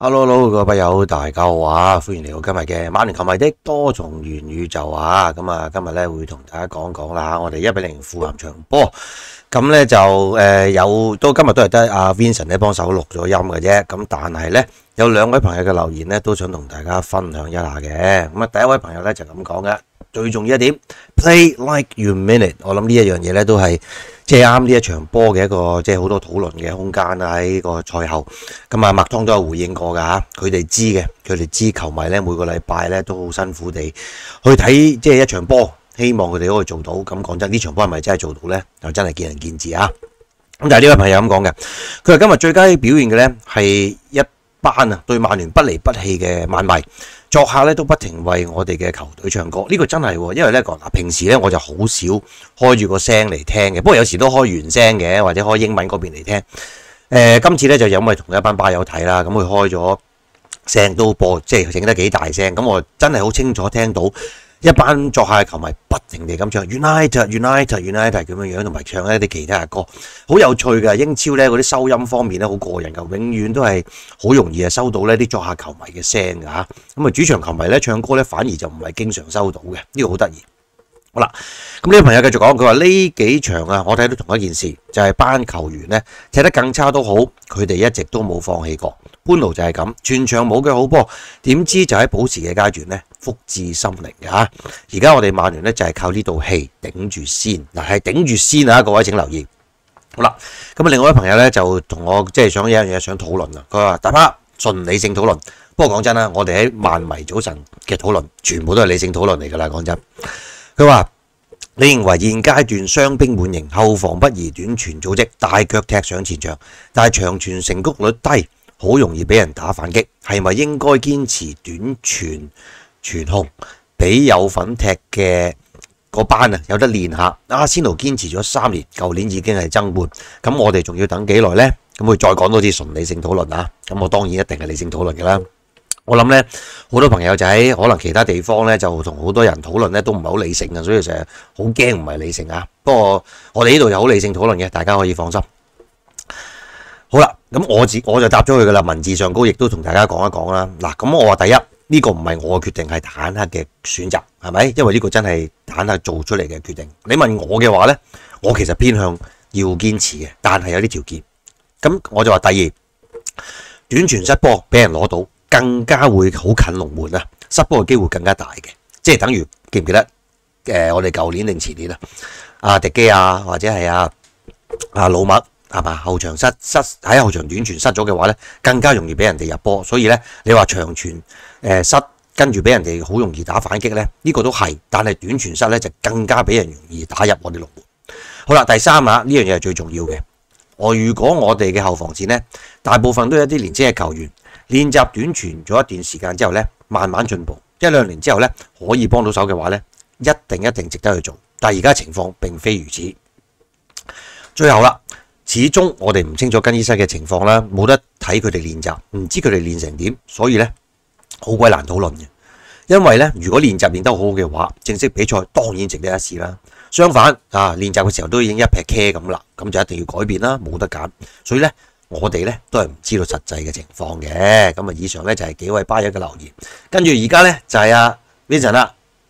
Hello，各位友大家好啊！歡迎嚟到今日嘅曼聯球迷的多重元宇宙啊！咁啊，今日咧會同大家講講啦，我哋1-0富咸場波，咁咧就有到今日都係得阿 Vincent 咧幫手錄咗音嘅啫。咁但係咧有兩位朋友嘅留言咧都想同大家分享一下嘅。咁啊，第一位朋友咧就咁講嘅，最重要一點 ，Play like you mean it。我諗呢一樣嘢咧都係。即係啱呢一場波嘅一個即係好多討論嘅空間啊！喺個賽後，咁啊麥湯都有回應過㗎嚇，佢哋知嘅，佢哋知球迷咧每個禮拜咧都好辛苦地去睇即係一場波，希望佢哋可以做到。咁講真，呢場波係咪真係做到咧？就真係見仁見智啊！咁但係呢位朋友咁講嘅，佢話今日最佳表現嘅咧係一班啊對曼聯不離不棄嘅曼迷。作客咧都不停為我哋嘅球隊唱歌，呢個真係喎，因為咧嗱平時咧我就好少開住個聲嚟聽嘅，不過有時都開原聲嘅，或者開英文嗰邊嚟聽。今次咧就因為同一班巴友睇啦，咁佢開咗聲都播，即係整得幾大聲，咁我真係好清楚聽到一班作客嘅球迷不停地咁唱 United 咁樣樣，同埋唱一啲其他嘅歌，好有趣㗎。英超咧嗰啲收音方面咧好過癮㗎，永遠都係好容易收到呢啲作客球迷嘅聲㗎嚇。咁啊主場球迷咧唱歌咧反而就唔係經常收到嘅，呢個好得意。好啦，咁呢位朋友繼續講，佢話呢幾場啊，我睇到同一件事，就係班球員咧踢得更差都好，佢哋一直都冇放棄過。般奴就係咁，全場冇嘅好波，點知就喺補時嘅階段咧，福至心靈嘅嚇。而家我哋曼聯咧就係靠呢道氣頂住先，嗱係頂住先啊！各位請留意。好啦，咁啊另外一位朋友咧就同我即係想有一樣嘢想討論啊。佢話大家純理性討論，不過講真啦，我哋喺曼迷早晨嘅討論，全部都係理性討論嚟㗎啦。講真，佢話你認為現階段傷兵滿營，後防不宜短傳組織，大腳踢上前場，但係長傳成功率低，好容易俾人打反擊，係咪應該堅持短傳控，俾有份踢嘅嗰班啊有得練下？阿仙奴堅持咗3年，舊年已經係爭冠，咁我哋仲要等幾耐呢？咁佢再講多啲純理性討論啊！咁我當然一定係理性討論㗎啦。我諗咧，好多朋友就喺可能其他地方咧，就同好多人討論咧，都唔係好理性啊，所以成日好驚唔係理性啊。不過我哋呢度有好理性討論嘅，大家可以放心。好啦，咁我就答咗佢噶啦，文字上高亦都同大家講一講啦。嗱，咁我話第一呢個唔係我嘅決定，係坦克嘅選擇，係咪？因為呢個真係坦克做出嚟嘅決定。你問我嘅話咧，我其實偏向要堅持嘅，但係有啲條件。咁我就話第二，短傳失波俾人攞到。更加會好近龍門啊！失波嘅機會更加大嘅，即係等於記唔記得？我哋舊年定前年啊，阿迪基亞或者係阿老麥係嘛？後場失喺後場短傳失咗嘅話咧，更加容易俾人哋入波。所以咧，你話長傳失跟住俾人哋好容易打反擊咧，呢個都係。但係短傳失咧就更加俾人容易打入我哋龍門。好啦，第三啊，呢樣嘢係最重要嘅。如果我哋嘅後防線咧，大部分都有啲年輕嘅球員。練習短傳咗一段時間之後咧，慢慢進步，1-2年之後咧，可以幫到手嘅話咧，一定值得去做。但係而家情況並非如此。最後啦，始終我哋唔清楚更衣室嘅情況啦，冇得睇佢哋練習，唔知佢哋練成點，所以咧好鬼難討論嘅。因為咧，如果練習練得好好嘅話，正式比賽當然值得一試啦。相反啊，練習嘅時候都已經一劈茄咁啦，咁就一定要改變啦，冇得揀。所以咧。我哋咧都係唔知道實際嘅情況嘅，咁啊以上咧就係幾位巴友嘅留言，跟住而家咧就係阿 Vincent 啦。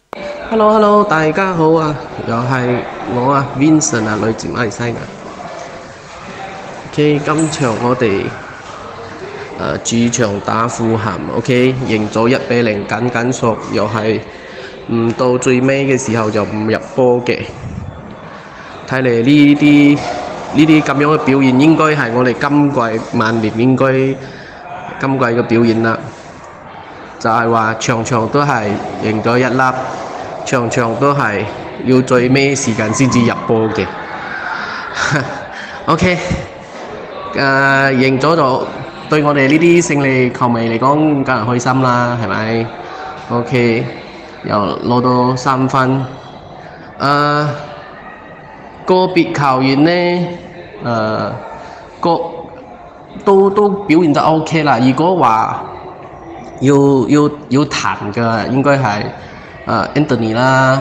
Hello， 大家好啊，又係我啊 Vincent 啊，來自馬來西亞。OK， 今場我哋主場打富咸 ，OK， 贏咗1-0，緊索，又係唔到最尾嘅時候就唔入波嘅。睇嚟呢啲咁樣嘅表現應該係我哋今季曼聯應該今季嘅表現啦，就係話場場都係贏咗1粒，場場都係要最尾時間先至入波嘅。OK， 贏咗就對我哋呢啲勝利球迷嚟講梗係開心啦，係咪 ？OK， 又攞到3分。個別球員呢，都表現得 OK 啦。如果話要彈嘅，應該係Anthony 啦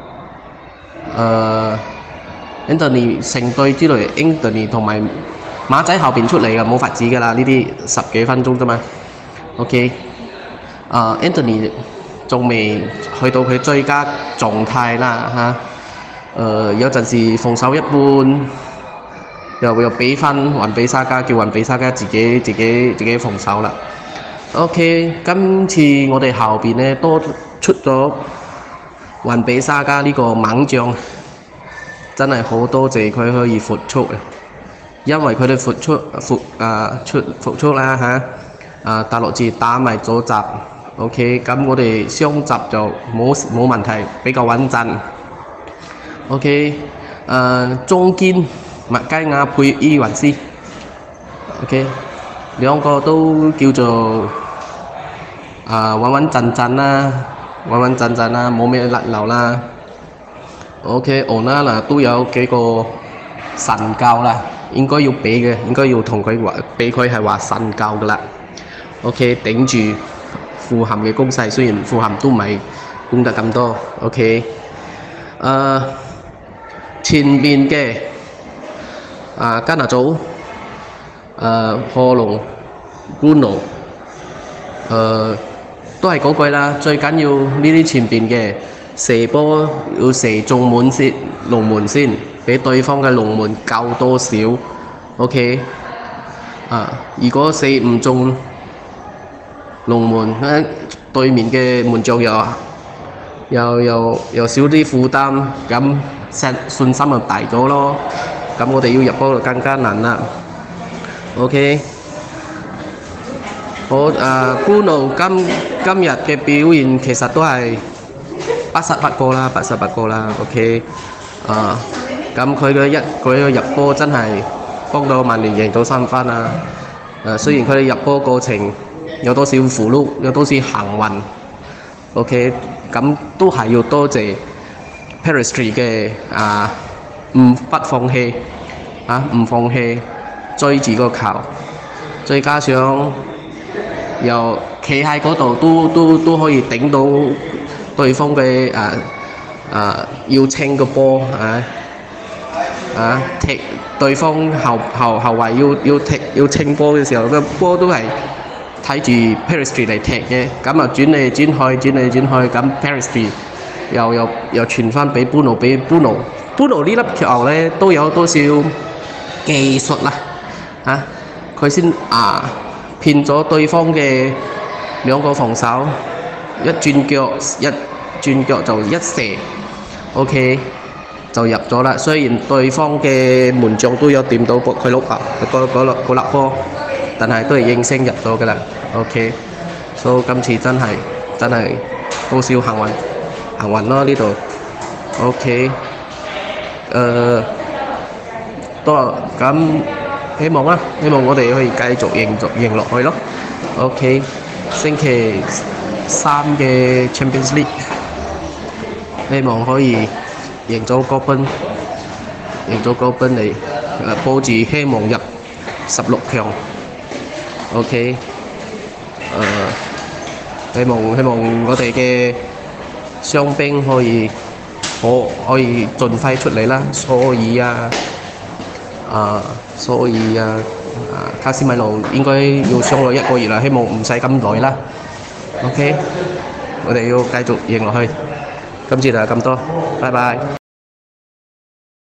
，Anthony 成隊之類 ，Anthony 同埋馬仔後邊出嚟嘅冇法子㗎啦，呢啲10幾分鐘啫嘛。 OK，Anthony 仲未去到佢最佳狀態啦嚇。有陣時防守一般，又俾翻雲比沙加，叫雲比沙加自己防守啦。OK， 今次我哋後邊咧多出咗雲比沙加呢個猛將，真係好多謝佢可以復出啊！因為佢哋復出啦嚇，大陸字打埋左閘 ，OK， 咁我哋雙閘就冇問題，比較穩陣。OK， 中堅麥佳亞配伊雲斯 ，OK， 兩個都叫做穩陣啦，冇咩甩漏啦。OK， Onana 都有幾個神教啦。應該要俾嘅，應該要同佢話，俾佢係話神教噶啦。OK， 頂住富咸嘅攻勢，雖然富咸都唔係攻得咁多。OK， 前面嘅加拿祖、賀龍、Bruno， 都係嗰句啦，最緊要呢啲前邊嘅射波要射中門先，龍門先。俾對方嘅龍門夠多少 ？OK， 如果射唔中龍門，對面嘅門將又少啲負擔，咁信心就大咗咯。咁我哋要入波就更加難啦。OK， 好Bruno今日嘅表現其實都係88個啦。OK，咁佢嘅入波真係幫到曼聯贏到3分啊！雖然佢哋入波過程有多少符碌，有多少幸運 ，OK， 咁都係要多謝 Peristri 嘅不放棄唔放棄追住個球，再加上又企喺嗰度都可以頂到對方嘅要清個波踢對方後衞要清波嘅時候，個波都係睇住 Peristri 嚟踢嘅，咁啊轉嚟轉去，咁 Peristri 又傳翻俾 Bruno 呢粒球咧都有多少技術啦佢先騙咗對方嘅兩個防守，一轉腳就一射 ，OK。就入咗啦，雖然對方嘅門將都有掂到佢粒波，但係都係應聲入咗㗎啦。OK， 所以今次真係多少幸運咯呢度。OK， 咁希望我哋可以繼續贏落去咯。OK， 星期3嘅 Champions League， 希望可以贏咗哥賓嚟，抱住希望入16強。OK， 希望我哋嘅傷兵可以盡快出嚟啦。所以卡斯米路應該要傷咗1個月啦，希望唔使咁耐啦。OK， 我哋要繼續贏落去。今次就係咁多，拜拜。